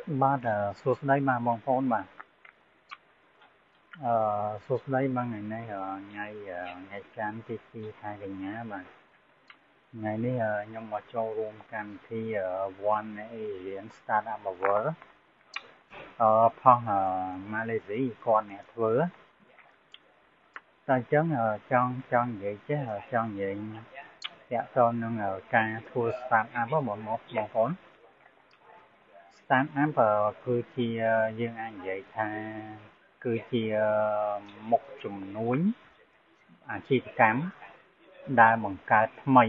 បាទសួស្តីបាទបងប្អូនបាទសួស្តីបាទថ្ងៃនេះថ្ងៃច័ន្ទទី2ខែកញ្ញាបាទថ្ងៃនេះខ្ញុំមកចូលរួមកម្មវិធី One Asian Startup Award ផុសម៉ាឡេស៊ីគាត់អ្នកធ្វើតែអញ្ចឹងចង់និយាយចេះចង់និយាយតាក់ទងនឹងការធ្វើ Startup បងប្អូន Startup គឺជាយើងអាចនិយាយថាគឺជាមុខជំនួញអាជីវកម្មដែលបង្កើតថ្មី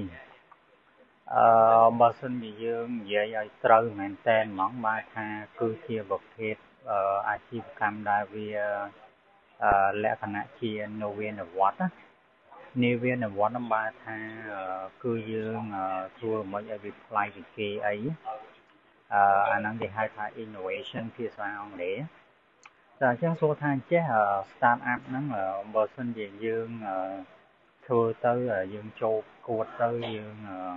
បើសិនជាយើងនិយាយឲ្យត្រូវមែនតើហ្មងបាទថាគឺជាប្រភេទអាជីវកម្មដែលវាលក្ខណៈជានវានុវត្តន៍នាវានុវត្តន៍បាទថាគឺយើងធ្វើមិនឲ្យវាប្លែកពីគេអីអាហ្នឹងគេហៅថា innovation ភាសាអង់គ្លេសតែអញ្ចឹងសួរថាចេះ start up ហ្នឹងបើសិនជាយើងធ្វើទៅយើងចូលគួតទៅយើង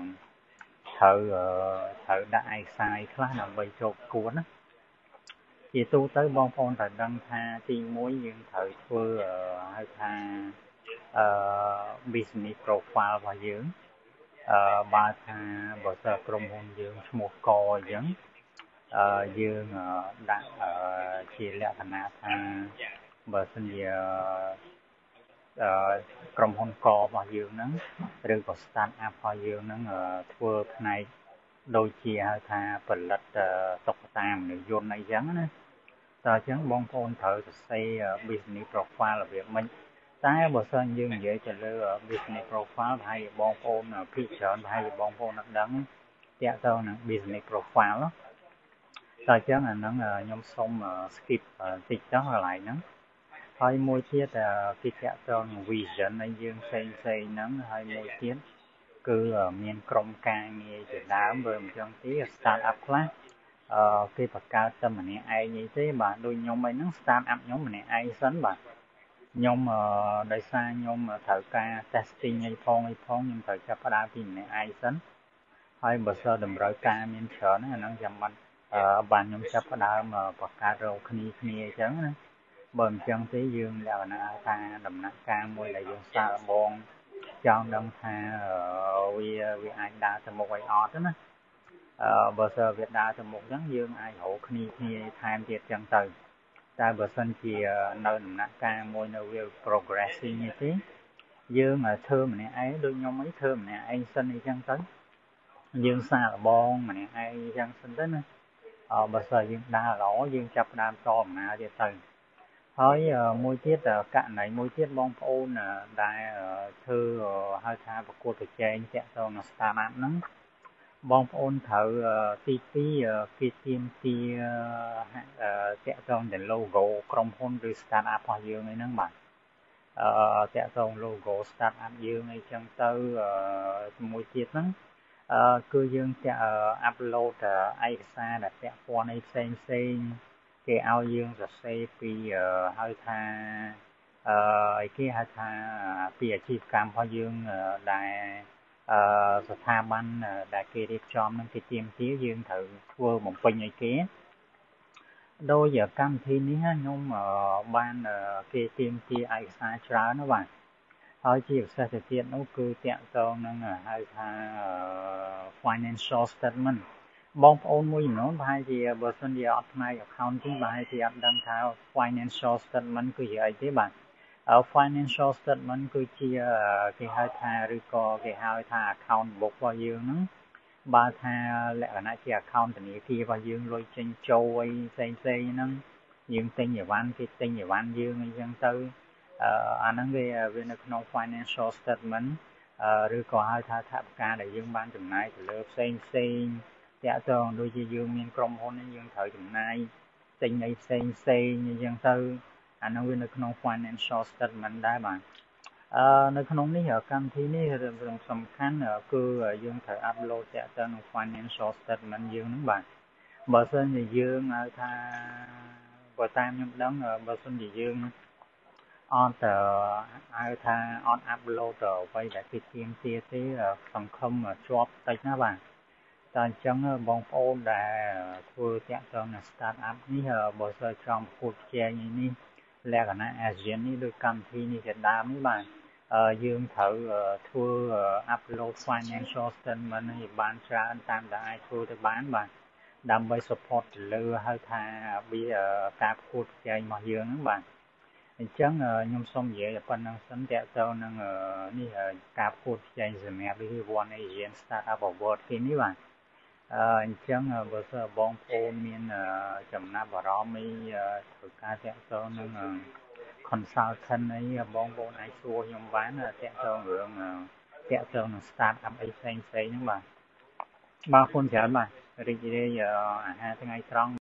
ត្រូវដាក់ឯកសារខ្លះដើម្បីចូលគួតណាជាទូទៅបងប្អូនត្រូវដឹងថាទី1យើងត្រូវធ្វើហៅថាbusiness profile របស់យើងបើថាបើសិនក្រុមហ៊ុនយើងឈ្មោះកអញ្ចឹងយើងដាក់ជាលក្ខណៈថាបើសិនជាក្រុមហ៊ុនករបស់យើងហ្នឹងឬក៏ start up របស់យើងហ្នឹងធ្វើផ្នែកដូចជាហៅថាផលិតតុក្កតាមនុស្សយន្តអីចឹងណាតែអញ្ចឹងបងប្អូនត្រូវសរសេរ business profile របៀបម៉េចតែបើសិនយើងនិយាយទៅលើ business profile ប្រហែលជាបងប្អូនភាគច្រើនប្រហែលជាបងប្អូនអត់ដឹងតាក់ទងនឹង business profile តែអញ្ចឹងអាហ្នឹងខ្ញុំសូម skip តិចចុះកន្លែងហ្នឹងហើយមួយទៀតគេតាក់ទងនឹង vision ឲ្យយើងផ្សេងហ្នឹងហើយមួយទៀតគឺមានក្រុមការងារជាដើមឬមិនចឹងទេ start up ខ្លះគេបង្កើតតែម្នាក់ឯងអីទេបាទដូចខ្ញុំអីហ្នឹង start up ខ្ញុំម្នាក់ឯងសិនបាទខ្ញុំដោយសារខ្ញុំត្រូវការ testing អីផងខ្ញុំត្រូវចាប់ផ្ដើមពីម្នាក់ឯងសិនហើយបើសិនតម្រូវការមានច្រើនអាហ្នឹងចាំបាច់បានខ្ញុំចាប់ផ្ដើមបង្កើតរកគ្នាអញ្ចឹងណាបើមិនចឹងទេយើងលក្ខណៈថាដំណាក់កាលមួយដែលយើងសាកល្បងចង់ដឹងថាវាអាចដើរទៅមុខឲ្យអត់ណាបើសិនវាដើរទៅមុខចឹងយើងអាចរកគ្នាថែមទៀតចឹងទៅតែបើសិនជានៅដំណាក់កាលមួយនៅវា progressing ទេយើងធ្វើម្នាក់ឯងដូចខ្ញុំអីធ្វើម្នាក់ឯងសិនអីចឹងទៅយើងសាកល្បងម្នាក់ឯងចឹងសិនទៅណាបើសិនយើងដើរល្អយើងចាប់ផ្ដើមតដំណើរទៀតទៅហើយមួយទៀតករណីមួយទៀតបងប្អូនដែលធ្វើហៅថាប្រកួតប្រជែងតាក់ទងនឹង start up ហ្នឹងបងប្អូនត្រូវទី2គេទាមទារតាក់ទងនឹង logo ក្រុមហ៊ុនឬ start up របស់យើងអីហ្នឹងបាទតាក់ទង logo start up យើងអីចឹងទៅមួយទៀតហ្នឹងគឺយើងចាក់ upload ឯកសារដែលពាក់ព័ន្ធអីផ្សេងគេឲ្យយើងសរសេរពីហៅថាគេហៅថាពីអាជីវកម្មរបស់យើងដែលស្ថាប័នដែលគេរៀបចំនឹងគេទាមទារយើងត្រូវធ្វើបំពេញឲ្យគេដោយកម្មវិធីនេះខ្ញុំបានគេទាមទារឯកសារច្រើនណាបាទហើយជាពិសេសទៅទៀតនោះគឺតាក់ទងនឹងហៅថា financial statement បងប្អូនមួយចំនួនប្រហែលជាបើសិនជាអត់ផ្នែក accounting ប្រហែលជាអត់ដឹងថា financial statement គឺជាអីទេបាទfinancial statement គឺជាគេហៅថាឬក៏គេហៅថា account book របស់យើងហ្នឹងបើថាលក្ខណៈជា account ធនាគាររបស់យើងលុយចេញចូលអីផ្សេងហ្នឹងយើងទិញអីវ៉ាន់គេទិញអីវ៉ាន់យើងអីចឹងទៅអាហ្នឹងវានៅក្នុង financial statement ឬក៏ហៅថាថវិកាដែលយើងបានចំណាយទៅលើផ្សេងតាក់ទងដូចជាយើងមានក្រុមហ៊ុនយើងត្រូវចំណាយទិញអីផ្សេងអីចឹងទៅអានោះវានៅក្នុង financial statement ដែរបាទនៅក្នុងនេះកម្មវិធីនេះសំខាន់គឺយើងត្រូវ upload តាក់ទងនឹង financial statement យើងហ្នឹងបាទបើសិនជាយើងហៅថាបើតាមខ្ញុំដឹងបើសិនជាយើងអត់ហៅថាអត់ upload អ្វីដែលគេទាមទារទេសង្ឃឹមជាប់តិចណាបាទតែអញ្ចឹងបងប្អូនដែលធ្វើតាក់ទងនឹង startup នេះបើសិនចង់ប្រកួតប្រជែងនេះលក្ខណៈ ASEAN នេះដូចកម្មវិធីនេះជាដើមនេះបាទយើងត្រូវធ្វើ upload financial statement នេះបានច្រើនតាមដែលអាចធ្វើទៅបានបាទដើម្បី support ទៅលើហៅថាការប្រកួតប្រជែងរបស់យើងហ្នឹងបាទអញ្ចឹងខ្ញុំសូមនិយាយប៉ុណ្្នឹងសិនតាក់ទងនឹងនេះការប្រកួតប្រជែងសម្រាប់ One Asian Startup Award គេនេះបាទអញ្ចឹងបើសិនបងប្អូនមានចំណាប់អារម្មណ៍ធ្វើការតាក់ទងនឹង consultant អីបងប្អូនអាចសួរខ្ញុំបានតាក់ទងរឿងតាក់ទងនឹង startup អីផ្សេងៗហ្នឹងបាទអរគុណច្រើនបាទរីករាយអាហារថ្ងៃត្រង់